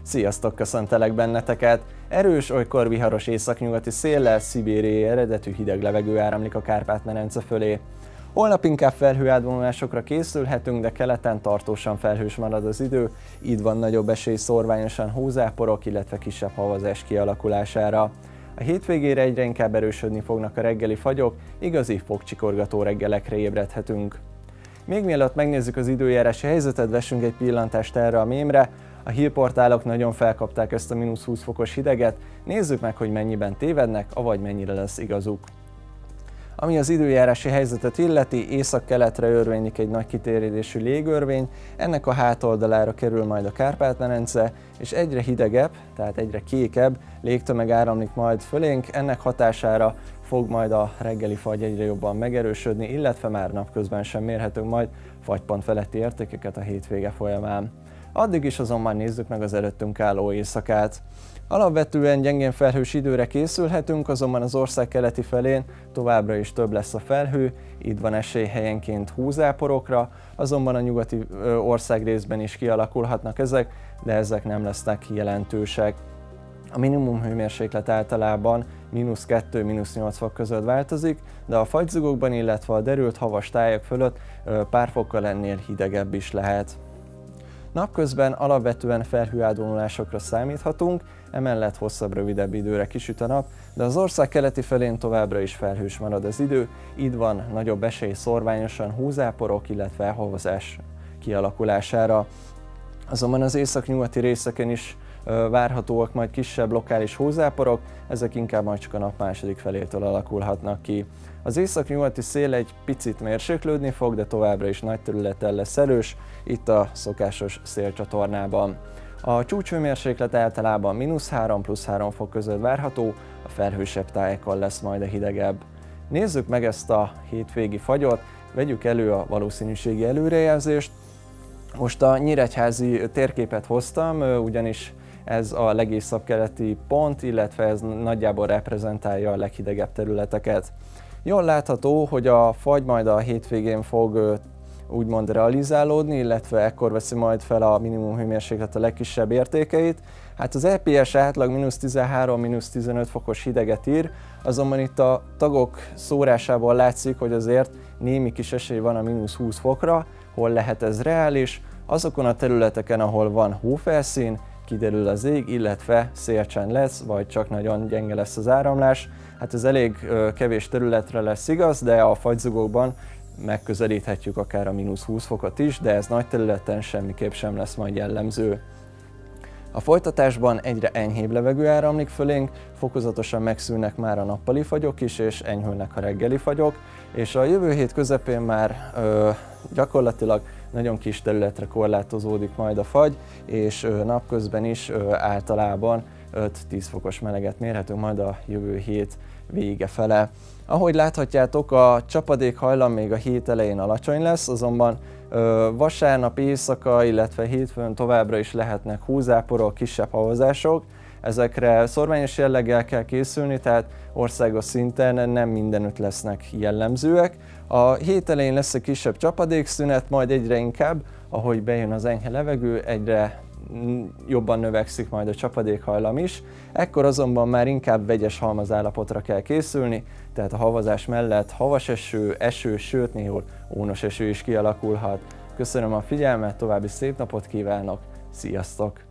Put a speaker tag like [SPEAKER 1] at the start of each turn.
[SPEAKER 1] Sziasztok, köszöntelek benneteket! Erős, olykor viharos északnyugati széllel szibériai eredetű hideg levegő áramlik a Kárpát-medence fölé. Holnap inkább felhőátvonulásokra készülhetünk, de keleten tartósan felhős marad az idő, így van nagyobb esély szórványosan hózáporok, illetve kisebb havazás kialakulására. A hétvégére egyre inkább erősödni fognak a reggeli fagyok, igazi fogcsikorgató reggelekre ébredhetünk. Még mielőtt megnézzük az időjárási helyzetet, vessünk egy pillantást erre a mémre. A hírportálok nagyon felkapták ezt a -20 fokos hideget, nézzük meg, hogy mennyiben tévednek, avagy mennyire lesz igazuk. Ami az időjárási helyzetet illeti, észak-keletre örvénylik egy nagy kitérítésű légörvény, ennek a hátoldalára kerül majd a Kárpát-medence, és egyre hidegebb, tehát egyre kékebb légtömeg áramlik majd fölénk, ennek hatására fog majd a reggeli fagy egyre jobban megerősödni, illetve már napközben sem mérhetünk majd fagypont feletti értékeket a hétvége folyamán. Addig is azonban nézzük meg az előttünk álló éjszakát. Alapvetően gyengén felhős időre készülhetünk, azonban az ország keleti felén továbbra is több lesz a felhő, így van esély helyenként hózáporokra, azonban a nyugati országrészben is kialakulhatnak ezek, de ezek nem lesznek jelentősek. A minimum hőmérséklet általában -2 – -8 fok között változik, de a fagyzugokban, illetve a derült havas tájak fölött pár fokkal ennél hidegebb is lehet. Napközben alapvetően felhőátvonulásokra számíthatunk, emellett hosszabb, rövidebb időre kisüt a nap, de az ország keleti felén továbbra is felhős marad az idő, így van nagyobb esély szórványosan hózáporok, illetve havazás kialakulására. Azonban az északnyugati részeken is várhatóak majd kisebb lokális hózáporok, ezek inkább majd csak a nap második felétől alakulhatnak ki. Az északnyugati szél egy picit mérséklődni fog, de továbbra is nagy területen lesz erős, itt a szokásos szélcsatornában. A csúcshőmérséklet általában -3 + 3 fok között várható, a felhősebb tájakon lesz majd a hidegebb. Nézzük meg ezt a hétvégi fagyot, vegyük elő a valószínűségi előrejelzést. Most a nyíregyházi térképet hoztam, ugyanis ez a legészakkeleti pont, illetve ez nagyjából reprezentálja a leghidegebb területeket. Jól látható, hogy a fagy majd a hétvégén fog úgymond realizálódni, illetve ekkor veszi majd fel a minimum hőmérséklet a legkisebb értékeit. Hát az EPS átlag -13 – -15 fokos hideget ír, azonban itt a tagok szórásából látszik, hogy azért némi kis esély van a -20 fokra, hol lehet ez reális. Azokon a területeken, ahol van hófelszín, kiderül az ég, illetve szélcsend lesz, vagy csak nagyon gyenge lesz az áramlás. Hát ez elég kevés területre lesz igaz, de a fagyzugokban megközelíthetjük akár a -20 fokot is, de ez nagy területen semmiképp sem lesz majd jellemző. A folytatásban egyre enyhébb levegő áramlik fölénk, fokozatosan megszűnnek már a nappali fagyok is, és enyhülnek a reggeli fagyok, és a jövő hét közepén már gyakorlatilag nagyon kis területre korlátozódik majd a fagy, és napközben is általában 5-10 fokos meleget mérhetünk majd a jövő hét vége fele. Ahogy láthatjátok, a csapadékhajlam még a hét elején alacsony lesz, azonban vasárnap éjszaka, illetve hétfőn továbbra is lehetnek hózáporok, kisebb havazások. Ezekre szorványos jelleggel kell készülni, tehát országos szinten nem mindenütt lesznek jellemzőek. A hét elején lesz egy kisebb csapadékszünet, majd egyre inkább, ahogy bejön az enyhe levegő, egyre jobban növekszik majd a csapadékhajlam is. Ekkor azonban már inkább vegyes halmazállapotra kell készülni, tehát a havazás mellett havas eső, sőt néhol ónos eső is kialakulhat. Köszönöm a figyelmet, további szép napot kívánok, sziasztok!